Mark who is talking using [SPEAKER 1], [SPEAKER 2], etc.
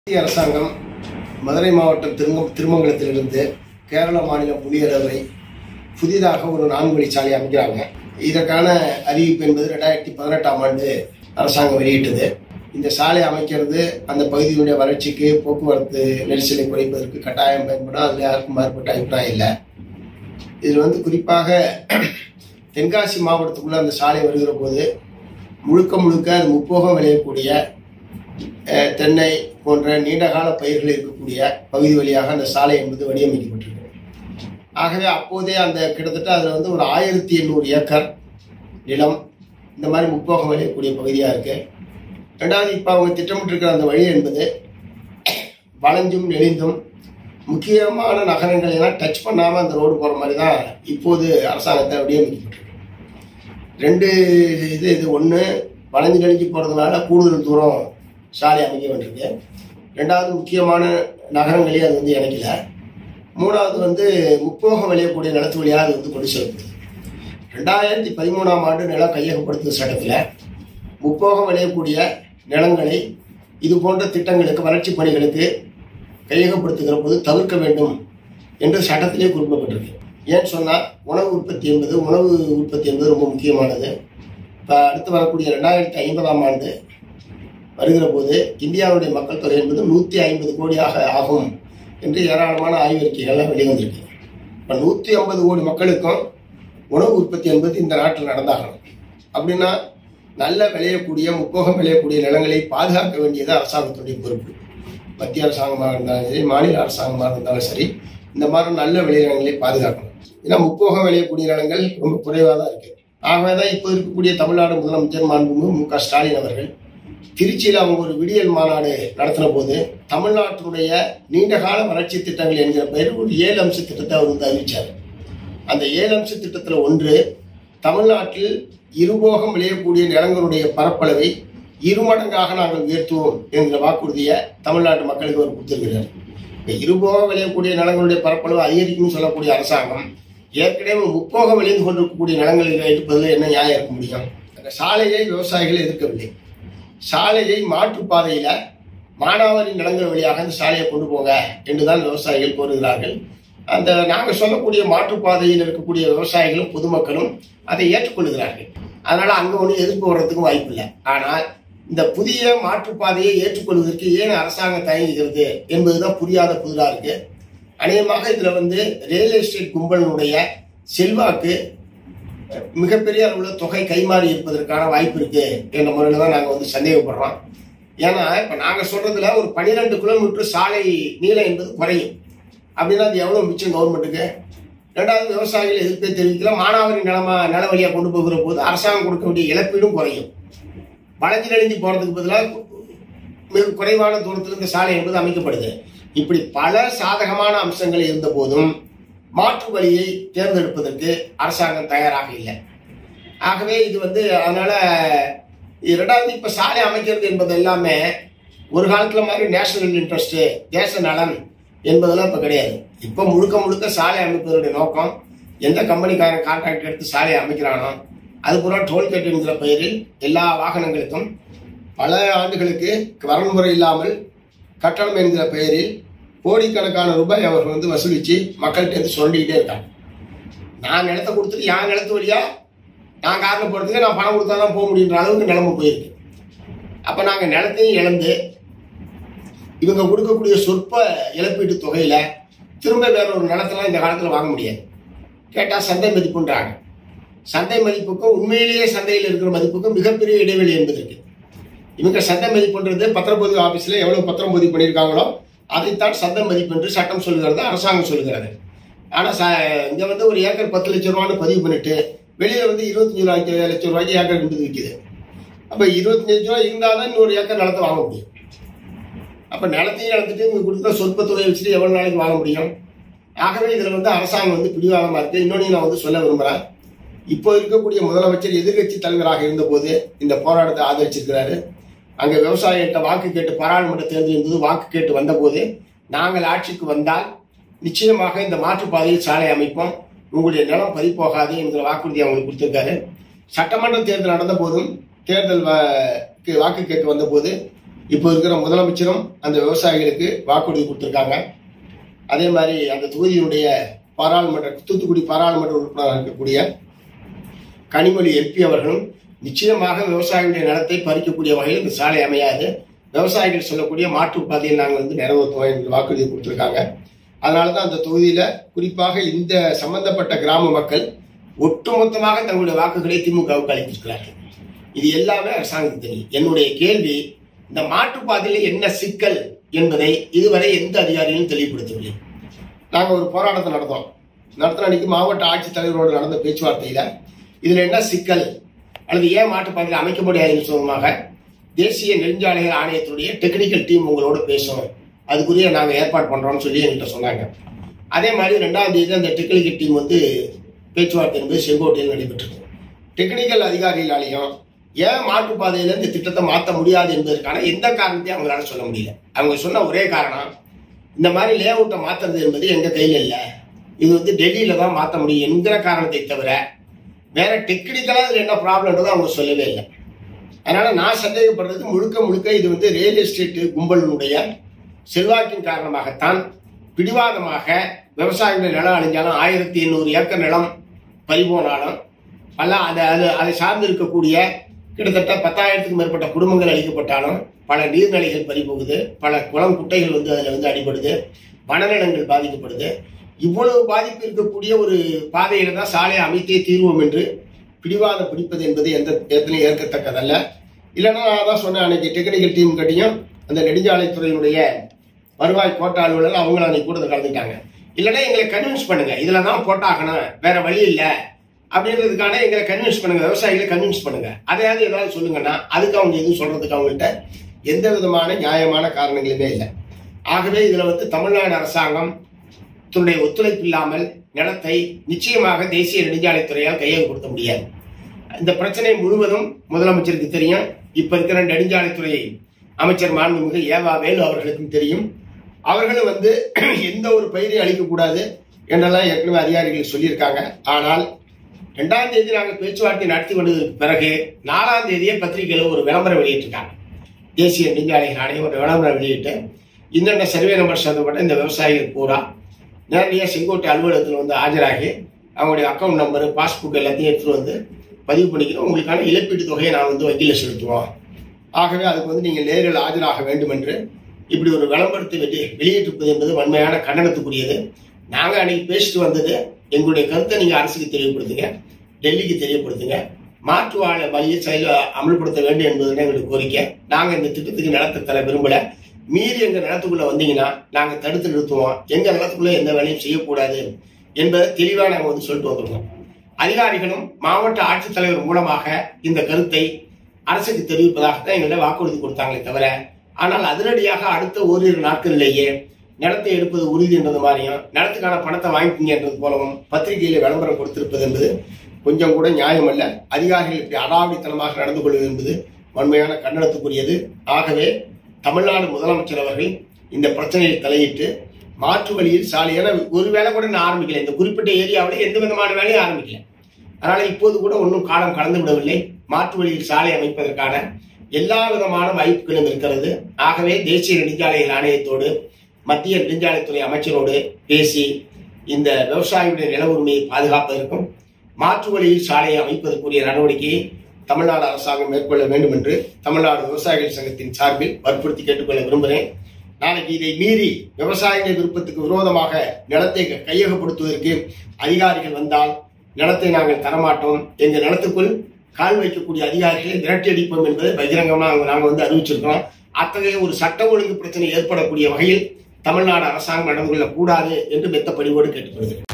[SPEAKER 1] மத்திய அரசாங்கம் மதுரை மாவட்டம் திருமங்கலத்திலிருந்து கேரள மாநிலம் புலியரை புதிதாக ஒரு 4 வழிச்சாலை அமைக்கிறாங்க. இதற்கான அறிவிப்பு என்பது 2018ஆம் ஆண்டு அரசாங்கம் வெளியிட்டது. இந்த சாலை அமைக்கிறது அந்த பகுதியினுடைய வளர்ச்சிக்கு, போக்குவரத்து நெரிசலை குறைப்பதற்கு கட்டாயம் பயன்படும். அதில் யாருக்கும் மாறுபட்ட அபிப்பிராயம் இல்லை. இதில் குறிப்பாக தென்காசி மாவட்டத்துக்குள்ள அந்த சாலை வருகிற போது முழுக்க அது முப்போகம் விளையக்கூடிய தென்னை போன்ற நீண்டகால பயிர்கள் இருக்கக்கூடிய பகுதி வழியாக அந்த சாலை என்பது வடிவமைக்கப்பட்டிருக்கு. ஆகவே அப்போதே அந்த கிட்டத்தட்ட அதில் ஒரு 1800 ஏக்கர் நிலம் இந்த மாதிரி முப்போகம் விளையக்கூடிய பகுதியாக இருக்கு. ரெண்டாவது, இப்போ அவங்க திட்டமிட்டிருக்கிற அந்த வழி என்பது வளைஞ்சும் நெளிந்தும் முக்கியமான நகரங்கள் எல்லாம் டச் பண்ணாமல் அந்த ரோடு போகிற மாதிரி தான் இப்போது அரசாங்கத்தை வடிவமைக்கப்பட்டிருக்கு. இது ஒன்று வளைஞ்சு நெளிஞ்சு போகிறதுனால கூடுதல் தூரம் சாலை அமைக்க வேண்டியிருக்கு. ரெண்டாவது, முக்கியமான நகரங்களையும் அது இணைக்கல. மூணாவது முப்போகம் விளையக்கூடிய நிலத்து வழியாக அது கொண்டு செல்லப்படுது. 2013ஆம் ஆண்டு நிலம் கையகப்படுத்தும் சட்டத்தில் முப்போகம் விளையக்கூடிய நிலங்களை இது போன்ற திட்டங்களுக்கு, வளர்ச்சி பணிகளுக்கு கையகப்படுத்துகிற போது தவிர்க்க வேண்டும் என்று சட்டத்திலே குறிப்பிடப்பட்டிருக்கு. ஏன்னு சொன்னால் உணவு உற்பத்தி என்பது ரொம்ப முக்கியமானது. இப்போ அடுத்து வரக்கூடிய 2050ஆம் ஆண்டு வருகிற போது இந்தியாவுடைய மக்கள் தொகை என்பது 150 கோடியாக ஆகும் என்று ஏராளமான ஆய்வறிக்கைகள்லாம் வெளிவந்திருக்கு. இப்போ 150 கோடி மக்களுக்கும் உணவு உற்பத்தி என்பது இந்த நாட்டில் நடந்தாகணும். அப்படின்னா நல்ல விளையக்கூடிய, முப்போகம் விளையக்கூடிய நிலங்களை பாதுகாக்க வேண்டியது அரசாங்கத்துடைய பொறுப்பு. மத்திய அரசாங்கமாக இருந்தாலும் சரி, மாநில அரசாங்கமாக இருந்தாலும் சரி, இந்த மாதிரி நல்ல விளைநிலங்களை பாதுகாக்கணும். ஏன்னா முப்போகம் விளையக்கூடிய நிலங்கள் ரொம்ப குறைவாக தான் இருக்கு. ஆகவே தான் இப்போ இருக்கக்கூடிய தமிழ்நாடு முதலமைச்சர் மாண்புமிகு மு க ஸ்டாலின் அவர்கள் திருச்சியில் அவங்க ஒரு விடியல் மாநாடு நடத்தின போது தமிழ்நாட்டினுடைய நீண்டகால வளர்ச்சி திட்டங்கள் என்கிற பெயர் ஒரு 7 அம்ச திட்டத்தை அவர் அறிவிச்சார். அந்த 7 அம்ச திட்டத்தில் ஒன்று, தமிழ்நாட்டில் இருபோகம் விளையக்கூடிய நிலங்களுடைய பரப்பளவை 2 மடங்காக நாங்கள் உயர்த்துவோம் என்கிற வாக்குறுதியை தமிழ்நாட்டு மக்களுக்கு அவர் கொடுத்திருக்கிறார். இந்த இருபோகம் விளையக்கூடிய நிலங்களுடைய பரப்பளவு அதிகரிக்கும் சொல்லக்கூடிய அரசாங்கம் ஏற்கனவே முப்போகம் விளைந்து கொண்டிருக்கக்கூடிய நிலங்களை எடுப்பதில் என்ன நியாயம் இருக்க முடியும்? அந்த சாலையை விவசாயிகள் எதிர்க்கவில்லை. சாலையை மாற்றுப்பாதையில மானாவாரி நிலங்கள் வழியாக அந்த சாலையை கொண்டு போங்க என்றுதான் விவசாயிகள் கோருகிறார்கள். அந்த நாங்கள் சொல்லக்கூடிய மாற்றுப்பாதையில் இருக்கக்கூடிய விவசாயிகளும் பொதுமக்களும் அதை ஏற்றுக்கொள்கிறார்கள். அதனால அங்க ஒன்றும் எதிர்ப்பு வர்றதுக்கும் வாய்ப்பு இல்லை. ஆனால் இந்த புதிய மாற்றுப்பாதையை ஏற்றுக்கொள்வதற்கு ஏன் அரசாங்கம் தயங்குகிறது என்பதுதான் புரியாத புதிரா இருக்கு. அநேகமாக இதுல ரியல் எஸ்டேட் கும்பலினுடைய செல்வாக்கு மிகப்பெரிய அளவுல தொகை கைமாறி இருப்பதற்கான வாய்ப்பு இருக்கு என்ற முறையில தான் நாங்க சந்தேகப்படுறோம். ஏன்னா இப்ப நாங்க சொல்றதுல ஒரு 12 கிலோமீட்டர் சாலை நீளம் என்பது குறையும். அப்படின்னா அது எவ்வளவு மிச்சம் கவர்மெண்ட்டுக்கு? ரெண்டாவது, விவசாயிகள் எதிர்ப்பை தெரிவிக்கல. மானாவாரி நில வழியா கொண்டு போகிற போது அரசாங்கம் கொடுக்க வேண்டிய இழப்பீடும் குறையும். வளைஞ்சு நெளிஞ்சு போறதுக்கு பதிலாக மிக குறைவான தூரத்தில் இந்த சாலை என்பது அமைக்கப்படுது. இப்படி பல சாதகமான அம்சங்கள் இருந்த போதும் மாற்று வழியை தேர்ந்தெடுப்பதற்கு அரசாங்கம் தயாராக இல்லை. ஆகவே இது அதனால இரண்டாவது, இப்ப சாலை அமைக்கிறது என்பது எல்லாமே ஒரு காலத்துல மாதிரி நேஷனல் இன்ட்ரெஸ்ட், தேச நலன் என்பதெல்லாம் இப்ப கிடையாது. இப்ப முழுக்க சாலை அமைப்பதனுடைய நோக்கம், எந்த கம்பெனிக்காரன் கான்ட்ராக்ட் எடுத்து சாலையை அமைக்கிறானோ அதுபோல டோல்கேட் என்கிற பெயரில் எல்லா வாகனங்களுக்கும் பல ஆண்டுகளுக்கு வரன்முறை இல்லாமல் கட்டணம் என்கிற பெயரில் கோடிக்கணக்கான ரூபாய் அவர்கள் வசூலிச்சு மக்கள்கிட்ட சொல்லிக்கிட்டே இருக்காங்க. நான் நிலத்தை கொடுத்துட்டு என் நிலத்து வழியா நான் காரில் போறதுக்கு நான் பணம் கொடுத்தா தான் போக முடியுன்ற அளவுக்கு நிலைமை போயிருக்கு. அப்ப நாங்க நிலத்தையும் இழந்து இவங்க கொடுக்கக்கூடிய சொற்ப இழப்பீட்டு தொகையில திரும்ப வேற ஒரு நிலத்தெல்லாம் இந்த காலத்துல வாங்க முடியாது. கேட்டா சந்தை மதிப்புன்றாங்க. சந்தை மதிப்புக்கும் உண்மையிலேயே சந்தையில் இருக்கிற மதிப்புக்கும் மிகப்பெரிய இடைவெளி என்பது இருக்கு. இவங்க சந்தை மதிப்புன்றது பத்திரப்பதிவு ஆபீஸ்ல எவ்வளவு பத்திரம் பதிவு பண்ணியிருக்காங்களோ அதைத்தான் சந்தை மதிப்பு என்று சட்டம் சொல்லுகிறது, அரசாங்கம் சொல்லுகிறது. ஆனா இங்க ஒரு ஏக்கர் 10 லட்சம் ரூபான்னு பதிவு பண்ணிட்டு வெளியே 25 லட்சம் ரூபாய்க்கு ஏக்கர் என்பது விற்குது. அப்ப 25 லட்சம் ரூபாய் இருந்தாதான் இன்னொரு ஏக்கர் நிலத்தை வாங்க முடியும். அப்ப நிலத்தையும் இழந்துட்டு இங்க கொடுத்த சொற்ப தொகையை வச்சுட்டு எவ்வளவு நாளைக்கு வாங்க முடியும்? ஆகவே இதுல அரசாங்கம் பிடிவாதமா இருக்கு. இன்னொன்னு நான் சொல்ல விரும்புறேன். இப்போ இருக்கக்கூடிய முதலமைச்சர் எதிர்கட்சி தலைவராக இருந்த போது இந்த போராட்டத்தை ஆதரிச்சிருக்கிறாரு. அங்க விவசாயிகிட்ட வாக்கு கேட்டு பாராளுமன்ற தேர்தல் இருந்தது. வாக்கு கேட்டு வந்த போது நாங்கள் ஆட்சிக்கு வந்தால் நிச்சயமாக இந்த மாற்றுப்பாதையில் சாலை அமைப்போம், உங்களுடைய நிலம் பறிப்போகாது என்கிற வாக்குறுதி அவங்களுக்கு கொடுத்திருக்காரு. சட்டமன்ற தேர்தல் நடந்த போதும், தேர்தல் வாக்கு கேட்க வந்த போது இப்போ இருக்கிற முதலமைச்சரும் அந்த விவசாயிகளுக்கு வாக்குறுதி கொடுத்திருக்காங்க. அதே மாதிரி அந்த தொகுதியினுடைய தூத்துக்குடி பாராளுமன்ற உறுப்பினராக இருக்கக்கூடிய கனிமொழி எம்பி அவர்களும் நிச்சயமாக விவசாயிகளுடைய நிலத்தை பறிக்கக்கூடிய வகையில் இந்த சாலை அமையாது, விவசாயிகள் சொல்லக்கூடிய மாற்றுப்பாதையில் நாங்கள் நிறைவேற்றுவோம் என்று வாக்குறுதி கொடுத்திருக்காங்க. அதனாலதான் அந்த தொகுதியில குறிப்பாக இந்த சம்பந்தப்பட்ட கிராம மக்கள் ஒட்டுமொத்தமாக தங்களுடைய வாக்குகளை திமுகவுக்கு அளித்திருக்கிறார்கள். இது எல்லாமே அரசாங்கத்துக்கு தெரியும். என்னுடைய கேள்வி, இந்த மாற்றுப்பாதையில் என்ன சிக்கல் என்பதை இதுவரை எந்த அதிகாரிகளும் தெளிவுபடுத்தவில்லை. நாங்கள் ஒரு போராட்டத்தை நடத்தின அன்னைக்கு மாவட்ட ஆட்சித்தலைவரோடு நடந்த பேச்சுவார்த்தையில இதுல என்ன சிக்கல் அல்லது ஏன் மாற்றுப்பாதையில் அமைக்க முடியாதுன்னு சொன்னதாக தேசிய நெடுஞ்சாலைகள் ஆணையத்துடைய டெக்னிக்கல் டீம் உங்களோட பேசணும், அதுக்குரிய நாங்கள் ஏற்பாடு பண்றோம்னு சொல்லி என்கிட்ட சொன்னாங்க. அதே மாதிரி 2ஆம் தேதி அந்த டெக்னிக்கல் டீம் பேச்சுவார்த்தை என்பது செங்கோட்டையில் நடைபெற்றது. டெக்னிக்கல் அதிகாரிகளாலையும் ஏன் மாற்றுப்பாதையில இந்த திட்டத்தை மாற்ற முடியாது என்பதற்கான எந்த காரணத்தையும் அவங்களால சொல்ல முடியல. அவங்க சொன்ன ஒரே காரணம், இந்த மாதிரி லே அவுட்டை மாத்துறது என்பது எங்க கையில் இல்லை, இது டெல்லியில தான் மாற்ற முடியும் என்கிற காரணத்தை தவிர வேற டெக்னிக்கலா இதுல என்ன ப்ராப்ளம்ன்றதை அவங்க சொல்லவே இல்லை. அதனால நான் சந்தேகப்படுறது முழுக்க இது ரியல் எஸ்டேட் கும்பலினுடைய செல்வாக்கின் காரணமாகத்தான் பிடிவாதமாக விவசாயிகளுடைய நிலம் அழிஞ்சாலும் 1800 ஏக்கர் நிலம் பறிபோனாலும் அதை சார்ந்து இருக்கக்கூடிய கிட்டத்தட்ட 10,000க்கும் மேற்பட்ட குடும்பங்கள் அழிக்கப்பட்டாலும் பல நீர்நிலைகள் பறிபோகுது, பல குளம் குட்டைகள் அதுல அடிபடுது, வனநிலங்கள் பாதிக்கப்படுது. இவ்வளவு பாதிப்பு இருக்கக்கூடிய ஒரு பாதையில தான் சாலையை அமைத்தே தீர்வோம் என்று பிடிவாதம் பிடிப்பது என்பது எந்த இடத்துலையும் ஏற்கத்தக்கதல்ல. இல்லைன்னா நான் தான் சொன்னேன், அன்னைக்கு டெக்னிக்கல் டீம் கட்டியும் அந்த நெடுஞ்சாலைத்துறையினுடைய வருவாய் கோட்ட அலுவலர்கள் அவங்களும் அன்னைக்கு கூட கலந்துட்டாங்க. இல்லைன்னா எங்களை கன்வின்ஸ் பண்ணுங்க, இதுலதான் போட்டாகணும், வேற வழி இல்லை அப்படின்றதுக்கான எங்களை கன்வின்ஸ் பண்ணுங்க, விவசாயிகளை கன்வின்ஸ் பண்ணுங்க, அதையாவது ஏதாவது சொல்லுங்கன்னா அதுக்கு அவங்க எதுவும் சொல்றதுக்கு அவங்கள்ட்ட எந்த விதமான நியாயமான காரணங்களுமே இல்லை. ஆகவே இதுல தமிழ்நாடு அரசாங்கம் தன்னுடைய ஒத்துழைப்பு இல்லாமல் நிலத்தை நிச்சயமாக தேசிய நெடுஞ்சாலைத்துறையால் கையகப்படுத்த முடியாது. இந்த பிரச்சனை முழுவதும் முதலமைச்சருக்கு தெரியும், இப்ப இருக்கிற நெடுஞ்சாலைத்துறை அமைச்சர் மாண்புமிகு ஏவா வேலு அவர்களுக்கும் தெரியும். அவர்களும் எந்த ஒரு பயிரையும் அளிக்கக்கூடாது என்றெல்லாம் ஏற்கனவே அதிகாரிகள் சொல்லியிருக்காங்க. ஆனால் 2ஆம் தேதி நாங்கள் பேச்சுவார்த்தை நடத்தி கொண்டதற்கு பிறகு 4ஆம் தேதியே பத்திரிகையில ஒரு விளம்பரம் வெளியிட்டிருக்காங்க. தேசிய நெடுஞ்சாலைகள் ஆணையம் ஒரு விளம்பரம் வெளியிட்டு இன்னென்ன சர்வே நம்பர் சம்பந்தப்பட்ட இந்த விவசாயிகள் பூரா நேரடியாக செங்கோட்டை அலுவலகத்தில் ஆஜராகி அவங்களுடைய அக்கௌண்ட் நம்பர், பாஸ்புக் எல்லாத்தையும் எடுத்துட்டு பதிவு பண்ணிக்கிறோம், உங்களுக்கான இழப்பீட்டு தொகையை நான் வங்கியில் செலுத்துவோம். ஆகவே அதுக்கு நீங்கள் நேரில் ஆஜராக வேண்டும் என்று இப்படி ஒரு விளம்பரத்தை வெளியிட்டிருப்பது என்பது வன்மையான கண்டனத்துக்குரியது. நாங்க அன்னைக்கு பேசிட்டு வந்தது, எங்களுடைய கருத்தை நீங்க அரசுக்கு தெரியப்படுத்துங்க, டெல்லிக்கு தெரியப்படுத்துங்க, மாற்று வழியை செயல அமல்படுத்த வேண்டும் என்பதுதான் எங்களுக்கு கோரிக்கை. நாங்க இந்த திட்டத்துக்கு நிலத்தை தர விரும்பல, மீறி எங்க நிலத்துக்குள்ள வந்தீங்கன்னா நாங்க தடுத்து நிறுத்துவோம், எங்க நிலத்துக்குள்ள எந்த வேலையும் செய்யக்கூடாது என்பதை தெளிவா நாங்க சொல்லிட்டு வந்துருக்கோம். அதிகாரிகளும் மாவட்ட ஆட்சித்தலைவர் மூலமாக இந்த கருத்தை அரசுக்கு தெரிவிப்பதாகத்தான் எங்கள்கிட்ட வாக்குறுதி கொடுத்தாங்களே தவிர, ஆனால் அதிரடியாக அடுத்த ஓரிரு நாட்களிலேயே நிலத்தை எடுப்பது உறுதி என்றது மாதிரியும் நிலத்துக்கான பணத்தை வாங்கிக்கிங்கன்றது போலவும் பத்திரிகையில விளம்பரம் கொடுத்திருப்பது என்பது கொஞ்சம் கூட நியாயம் அல்ல. அதிகாரிகள் இப்படி அடாவடித்தனமாக நடந்து கொள்வது என்பது வன்மையான கண்டனத்துக்குரியது. ஆகவே தமிழ்நாடு முதலமைச்சர் அவர்கள் இந்த பிரச்சனையில் தலையிட்டு மாற்று வழியில் சாலை, ஏன்னா ஒரு வேலை கூட நான் ஆரம்பிக்கல, இந்த குறிப்பிட்ட ஏரியாவில் எந்த விதமான வேலையும் ஆரம்பிக்கல, அதனால இப்போது கூட ஒன்றும் காலம் கலந்து விடவில்லை. மாற்று வழியில் சாலை அமைப்பதற்கான எல்லா விதமான வாய்ப்புகளும் இருக்கிறது. ஆகவே தேசிய நெடுஞ்சாலைகள் ஆணையத்தோடு மத்திய நெடுஞ்சாலைத்துறை அமைச்சரோடு பேசி இந்த விவசாயிகளுடைய நில உரிமையை பாதுகாப்பதற்கும் மாற்று வழியில் சாலையை அமைப்பதற்குரிய நடவடிக்கையை தமிழ்நாடு அரசாங்கம் மேற்கொள்ள வேண்டும் என்று தமிழ்நாடு விவசாயிகள் சங்கத்தின் சார்பில் வற்புறுத்தி கேட்டுக்கொள்ள விரும்புகிறேன். நாளைக்கு இதை மீறி விவசாயிகள் விருப்பத்துக்கு விரோதமாக நிலத்தை கையகப்படுத்துவதற்கு அதிகாரிகள் வந்தால் நிலத்தை நாங்கள் தரமாட்டோம், எங்க நிலத்துக்குள் கால் வைக்கக்கூடிய அதிகாரிகளை விரட்டி அடிப்போம் என்பதை பகிரங்கமாக நாங்கள் அறிவிச்சிருக்கிறோம். அத்தகைய ஒரு சட்ட ஒழுங்கு பிரச்சனை ஏற்படக்கூடிய வகையில் தமிழ்நாடு அரசாங்கம் நடந்து கொள்ளக்கூடாது என்று மெத்த பணிவோடு கேட்டுக்கொள்கிறேன்.